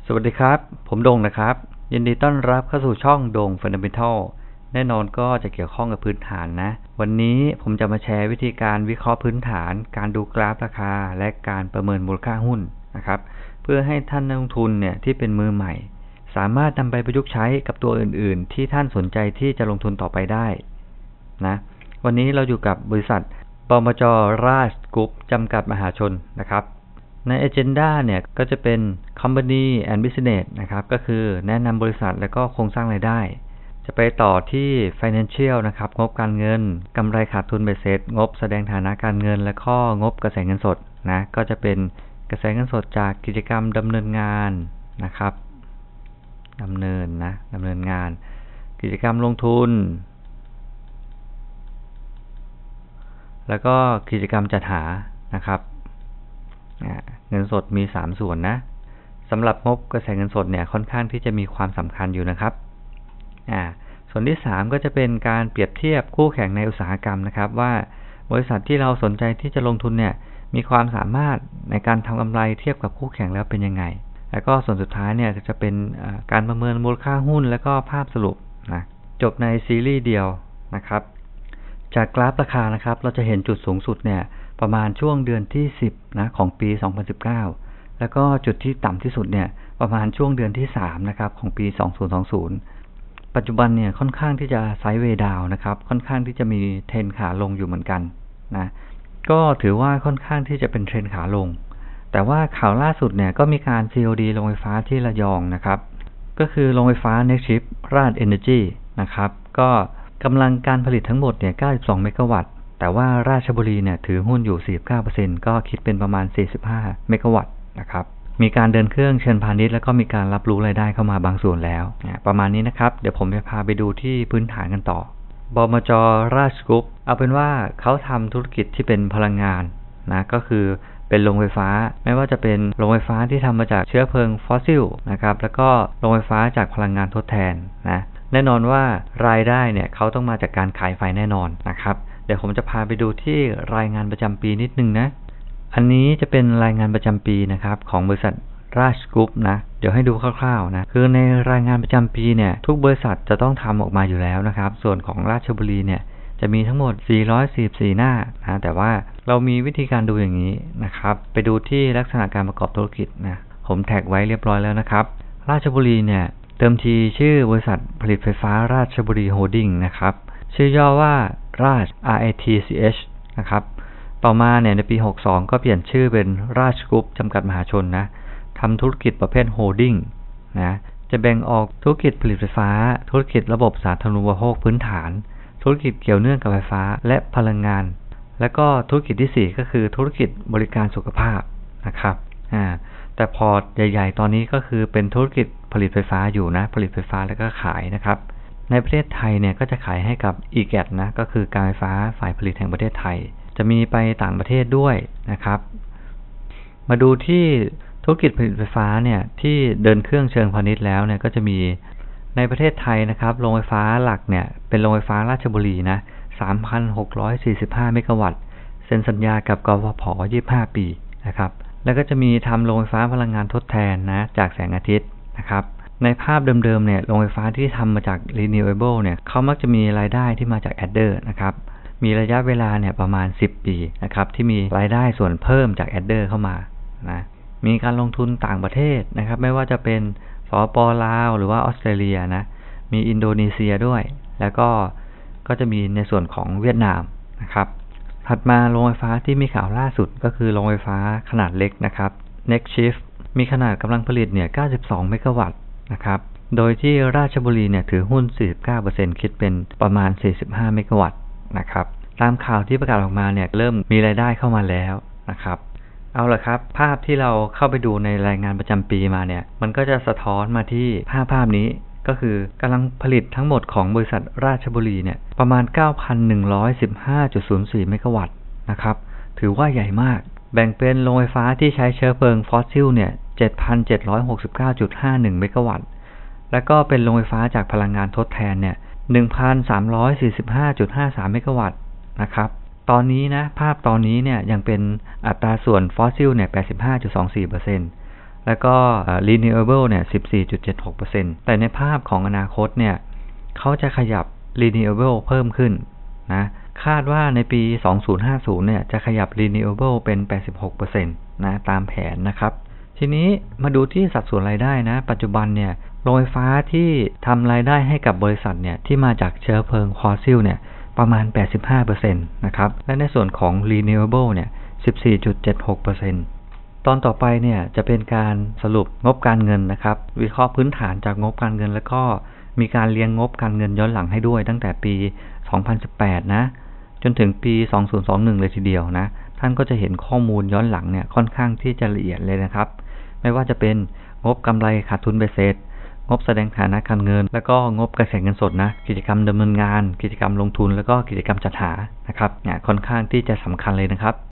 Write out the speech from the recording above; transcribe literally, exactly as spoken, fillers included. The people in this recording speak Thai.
สวัสดีครับผมโด่งนะครับยินดีต้อนรับเข้าสู่ช่องโด่ง Fundamental แน่นอนก็จะเกี่ยวข้องกับพื้นฐานนะวันนี้ผมจะมาแชร์วิธีการวิเคราะห์พื้นฐานการดูกราฟราคาและการประเมินมูลค่าหุ้นนะครับเพื่อให้ท่านนักลงทุนเนี่ยที่เป็นมือใหม่สามารถนำไปประยุกต์ใช้กับตัวอื่นๆที่ท่านสนใจที่จะลงทุนต่อไปได้นะวันนี้เราอยู่กับบริษัทบมจ.ราชกรุ๊ปจำกัดมหาชนนะครับใน Agenda เนี่ยก็จะเป็น Company and Business นะครับก็คือแนะนำบริษัทและก็โครงสร้างรายได้จะไปต่อที่ Financial นะครับงบการเงินกำไรขาดทุนเบ็ดเสร็จงบแสดงฐานะการเงินและข้องบกระแสเงินสดนะก็จะเป็นกระแสเงินสดจากกิจกรรมดำเนินงานนะครับดำเนินนะดำเนินงานกิจกรรมลงทุนแล้วก็กิจกรรมจัดหานะครับเงินสดมีสามส่วนนะสำหรับงบกระแสเงินสดเนี่ยค่อนข้างที่จะมีความสำคัญอยู่นะครับอ่าส่วนที่สามก็จะเป็นการเปรียบเทียบคู่แข่งในอุตสาหกรรมนะครับว่าบริษัทที่เราสนใจที่จะลงทุนเนี่ยมีความสามารถในการทำกำไรเทียบกับคู่แข่งแล้วเป็นยังไงแล้วก็ส่วนสุดท้ายเนี่ยจะเป็นการประเมินมูลค่าหุ้นและก็ภาพสรุปนะจบในซีรีส์เดียวนะครับจากกราฟราคานะครับเราจะเห็นจุดสูงสุดเนี่ยประมาณช่วงเดือนที่สิบนะของปีสองพันสิบเก้าแล้วก็จุดที่ต่ำที่สุดเนี่ยประมาณช่วงเดือนที่สามนะครับของปีสองพันยี่สิบปัจจุบันเนี่ยค่อนข้างที่จะไซด์เวย์ดาวน์นะครับค่อนข้างที่จะมีเทรนขาลงอยู่เหมือนกันนะก็ถือว่าค่อนข้างที่จะเป็นเทรนขาลงแต่ว่าข่าวล่าสุดเนี่ยก็มีการ ซี โอ ดี โรงไฟฟ้าที่ระยองนะครับก็คือโรงไฟฟ้า Nextship ราช Energy นะครับก็กำลังการผลิตทั้งหมดเนี่ยเก้าสิบสองเมกะวัตต์แต่ว่าราชบุรีเนี่ยถือหุ้นอยู่ สี่สิบเก้าเปอร์เซ็นต์ ก็คิดเป็นประมาณสี่สิบห้าเมกะวัตต์นะครับมีการเดินเครื่องเชิญพาณิชย์แล้วก็มีการรับรู้รายได้เข้ามาบางส่วนแล้วประมาณนี้นะครับเดี๋ยวผมจะพาไปดูที่พื้นฐานกันต่อบมจ.ราชกรุ๊ปเอาเป็นว่าเขาทำธุรกิจที่เป็นพลังงานนะก็คือเป็นโรงไฟฟ้าไม่ว่าจะเป็นโรงไฟฟ้าที่ทำมาจากเชื้อเพลิงฟอสซิลนะครับแล้วก็โรงไฟฟ้าจากพลังงานทดแทนนะแน่นอนว่ารายได้เนี่ยเขาต้องมาจากการขายไฟแน่นอนนะครับเดี๋ยวผมจะพาไปดูที่รายงานประจำปีนิดนึงนะอันนี้จะเป็นรายงานประจำปีนะครับของบริษัทราชกรุ๊ปนะเดี๋ยวให้ดูคร่าวๆนะคือในรายงานประจำปีเนี่ยทุกบริษัทจะต้องทำออกมาอยู่แล้วนะครับส่วนของราชบุรีเนี่ยจะมีทั้งหมดสี่ร้อยสี่สิบสี่หน้านะแต่ว่าเรามีวิธีการดูอย่างนี้นะครับไปดูที่ลักษณะการประกอบธุรกิจนะผมแท็กไว้เรียบร้อยแล้วนะครับราชบุรีเนี่ยเติมทีชื่อบริษัทผลิตไฟฟ้าราชบุรีโฮลดิ้งนะครับชื่อย่อว่าราช อาร์ ไอ ที ซี เอช นะครับต่อมาเนี่ยในปีหกสิบสองก็เปลี่ยนชื่อเป็นราชกรุ๊ปจำกัดมหาชนนะทำธุรกิจประเภทโฮลดิ้งนะจะแบ่งออกธุรกิจผลิตไฟฟ้าธุรกิจระบบสาธารณูปโภคพื้นฐานธุรกิจเกี่ยวเนื่องกับไฟฟ้าและพลังงานและก็ธุรกิจที่สี่ก็คือธุรกิจบริการสุขภาพนะครับอ่าแต่พอร์ตใหญ่ๆตอนนี้ก็คือเป็นธุรกิจผลิตไฟฟ้าอยู่นะผลิตไฟฟ้าแล้วก็ขายนะครับในประเทศไทยเนี่ยก็จะขายให้กับ อี แกท นะก็คือการไฟฟ้าฝ่ายผลิตแห่งประเทศไทยจะมีไปต่างประเทศด้วยนะครับมาดูที่ธุรกิจผลิตไฟฟ้าเนี่ยที่เดินเครื่องเชิงพาณิชย์แล้วเนี่ยก็จะมีในประเทศไทยนะครับโรงไฟฟ้าหลักเนี่ยเป็นโรงไฟฟ้าราชบุรีนะ สามพันหกร้อยสี่สิบห้าเมกะวัตต์เซ็นสัญญากับกฟผ. ยี่สิบห้าปีนะครับแล้วก็จะมีทำโรงไฟฟ้าพลังงานทดแทนนะจากแสงอาทิตย์นะครับในภาพเดิมๆเนี่ยโรงไฟฟ้าที่ทำมาจาก Renewable เนี่ยเขามักจะมีรายได้ที่มาจาก Adder นะครับมีระยะเวลาเนี่ยประมาณสิบปีนะครับที่มีรายได้ส่วนเพิ่มจาก Adder เข้ามานะมีการลงทุนต่างประเทศนะครับไม่ว่าจะเป็นสปป.ลาวหรือว่าออสเตรเลียนะมีอินโดนีเซียด้วยแล้วก็ก็จะมีในส่วนของเวียดนามนะครับถัดมาโรงไฟฟ้าที่มีข่าวล่าสุดก็คือโรงไฟฟ้าขนาดเล็กนะครับ Nextship มีขนาดกำลังผลิตเนี่ยเก้าสิบสองเมกะวัตต์นะครับโดยที่ราชบุรีเนี่ยถือหุ้น สี่สิบเก้าเปอร์เซ็นต์ คิดเป็นประมาณสี่สิบห้าเมกะวัตต์นะครับตามข่าวที่ประกาศออกมาเนี่ยเริ่มมีรายได้เข้ามาแล้วนะครับเอาละครับภาพที่เราเข้าไปดูในรายงานประจำปีมาเนี่ยมันก็จะสะท้อนมาที่ภาพภาพนี้ก็คือกำลังผลิตทั้งหมดของบริษัทราชบุรีเนี่ยประมาณ เก้าพันหนึ่งร้อยสิบห้าจุดศูนย์สี่ เมกะวัตต์นะครับถือว่าใหญ่มากแบ่งเป็นโรงไฟฟ้าที่ใช้เชื้อเพลิงฟอสซิลเนี่ย เจ็ดพันเจ็ดร้อยหกสิบเก้าจุดห้าหนึ่ง เมกะวัตต์แล้วก็เป็นโรงไฟฟ้าจากพลังงานทดแทนเนี่ย หนึ่งพันสามร้อยสี่สิบห้าจุดห้าสาม เมกะวัตต์นะครับตอนนี้นะภาพตอนนี้เนี่ยยังเป็นอัตราส่วนฟอสซิลเนี่ย แปดสิบห้าจุดสองสี่เปอร์เซ็นต์แล้วก็ renewable เนี่ย สิบสี่จุดเจ็ดหกเปอร์เซ็นต์ แต่ในภาพของอนาคตเนี่ยเขาจะขยับ renewable เพิ่มขึ้นนะคาดว่าในปี สองพันห้าสิบ เนี่ยจะขยับ renewable เป็น แปดสิบหกเปอร์เซ็นต์ นะตามแผนนะครับทีนี้มาดูที่สัดส่วนรายได้นะปัจจุบันเนี่ยโรงไฟฟ้าที่ทำรายได้ให้กับบริษัทเนี่ยที่มาจากเชื้อเพลิงฟอสซิลเนี่ยประมาณ แปดสิบห้าเปอร์เซ็นต์ นะครับและในส่วนของ renewable เนี่ย สิบสี่จุดเจ็ดหกเปอร์เซ็นต์ ตอนต่อไปเนี่ยจะเป็นการสรุปงบการเงินนะครับวิเคราะห์พื้นฐานจากงบการเงินแล้วก็มีการเรียงงบการเงินย้อนหลังให้ด้วยตั้งแต่ปี สองพันสิบแปด นะจนถึงปี สองพันยี่สิบเอ็ด เลยทีเดียวนะท่านก็จะเห็นข้อมูลย้อนหลังเนี่ยค่อนข้างที่จะละเอียดเลยนะครับไม่ว่าจะเป็นงบกำไรขาดทุนเบ็ดเสร็จงบแสดงฐานะการเงินแล้วก็งบกระแสเงินสดนะกิจกรรมดำเนินงานกิจกรรมลงทุนแล้วก็กิจกรรมจัดหานะครับเนี่ยค่อนข้างที่จะสำคัญเลยนะครับ